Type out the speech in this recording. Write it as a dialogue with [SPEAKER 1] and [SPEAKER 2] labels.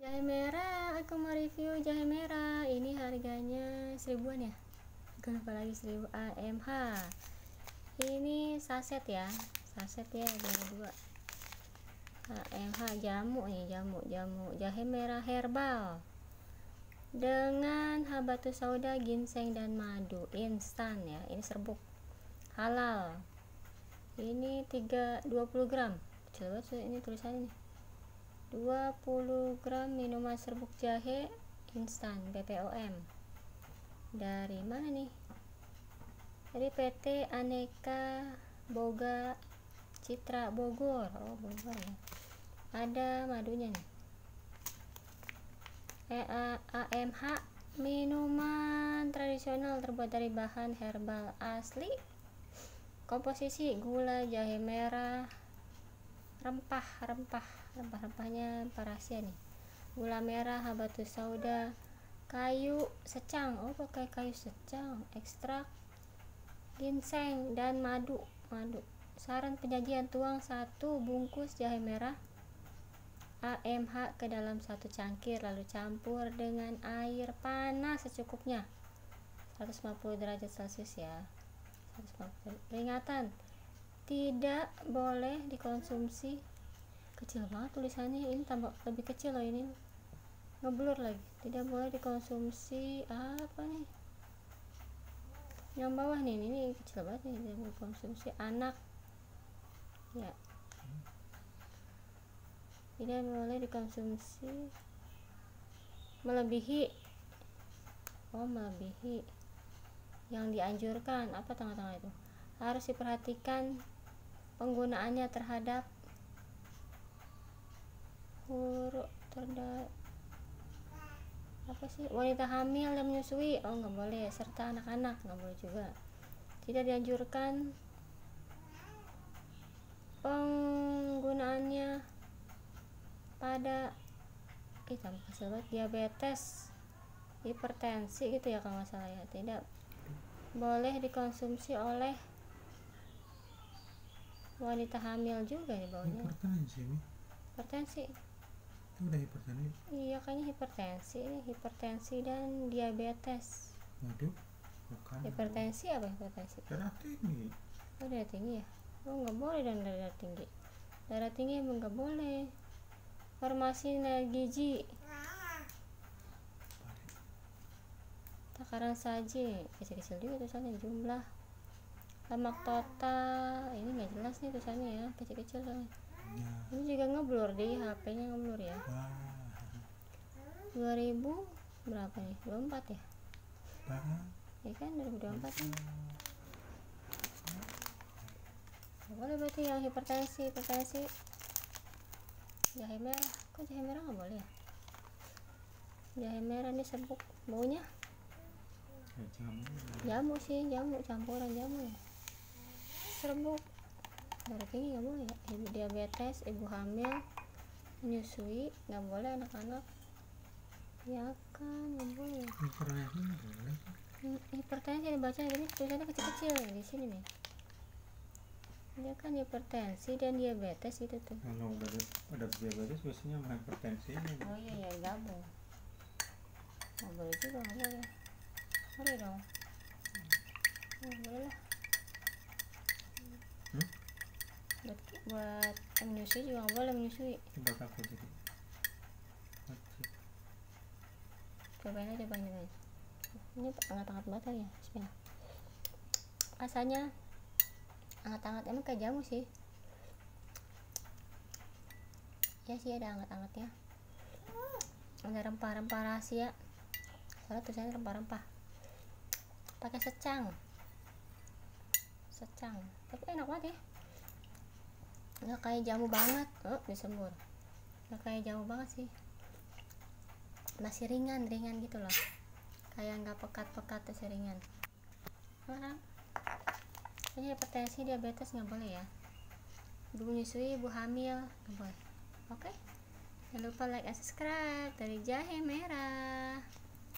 [SPEAKER 1] Jahe merah, aku mau review jahe merah. Ini harganya 1000-an ya. Kenapa lagi 1000 AMH? Ini saset ya. Saset ya, ada dua. AMH jamu nih, jamu jahe merah herbal dengan habatus sauda, ginseng dan madu instan ya. Ini serbuk halal. Ini 20 gram. Coba ini tulisannya nih. 20 gram minuman serbuk jahe instan BPOM. Dari mana nih? Dari PT Aneka Boga Citra Bogor. Oh, Bogor ya. Ada madunya nih. AMH minuman tradisional terbuat dari bahan herbal asli. Komposisi gula, jahe merah, rempahnya rahasia nih. Gula merah, habatus sauda, kayu secang. Oh, pakai kayu secang, ekstrak ginseng dan madu. Saran penyajian: tuang 1 bungkus jahe merah AMH ke dalam 1 cangkir, lalu campur dengan air panas secukupnya, 150 derajat celcius ya. 150. Peringatan, tidak boleh dikonsumsi. Kecil banget tulisannya, ini tambah lebih kecil loh, ini ngeblur lagi. Tidak boleh dikonsumsi. Apa nih yang bawah nih, ini kecil banget nih. Tidak boleh dikonsumsi anak ya. Tidak boleh dikonsumsi melebihi. Oh, melebihi yang dianjurkan. Apa tengah-tengah itu? Harus diperhatikan penggunaannya terhadap apa sih, wanita hamil yang menyusui. Oh, nggak boleh, serta anak-anak nggak boleh juga. Tidak dianjurkan penggunaannya pada diabetes, hipertensi gitu ya kalau nggak salah ya. Tidak boleh dikonsumsi oleh wanita hamil juga ya bawahnya. Hipertensi
[SPEAKER 2] itu udah hipertensi.
[SPEAKER 1] Iya, kayaknya hipertensi dan diabetes.
[SPEAKER 2] Waduh, bukan.
[SPEAKER 1] Hipertensi apa hipertensi?
[SPEAKER 2] Darah tinggi.
[SPEAKER 1] Oh, darah tinggi ya. Oh, nggak boleh dan darah tinggi. Darah tinggi emang nggak boleh. Formasi gizi, takaran saji kecil-kecil juga tulisannya. Jumlah lemak total ini nggak jelas nih tulisannya ya, kecil-kecil soalnya. Ini juga ngeblur di HP-nya, ngeblur ya. 2000 berapa nih? 24 ya? Ya kan 2024 nih. Nggak boleh berarti yang hipertensi. Jahe merah, kok jahe merah nggak boleh ya? Jahe merah ini serbuk, baunya jamu sih, campuran jamu ya. Serbuk. Darah tinggi nggak boleh ya. Ibu diabetes, ibu hamil, menyusui nggak boleh, anak-anak ya kan nggak boleh. Hipertensi dibaca ini tulisannya kecil-kecil di sini nih. Dia kan hipertensi dan diabetes itu tuh.
[SPEAKER 2] Kalau ada diabetes biasanya sama hipertensi ini.
[SPEAKER 1] Oh iya ya, gabung. Nggak boleh juga, nggak boleh. Boleh dong. Boleh lah. Buat menyusui juga nggak boleh, menyusui.
[SPEAKER 2] Coba aku jadi.
[SPEAKER 1] Cobain aja banyak. Ini hangat-hangat banget ya. Bismillah. Rasanya hangat-hangat, emang kayak jamu sih. Ya sih, ada hangat-hangatnya. Ada rempah-rempah rahasia. Soalnya tulisannya rempah-rempah. Pakai secang. Tapi enak banget ya. Nggak kayak jamu banget. Oh, disembur. Nggak kayak jamu banget sih. Masih ringan gitu loh. Kayak nggak pekat-pekat, masih ringan. Orang ini hipertensi, diabetes nggak boleh ya. Ibu menyusui, ibu hamil nggak boleh. Oke, jangan lupa like and subscribe dari Jahe Merah.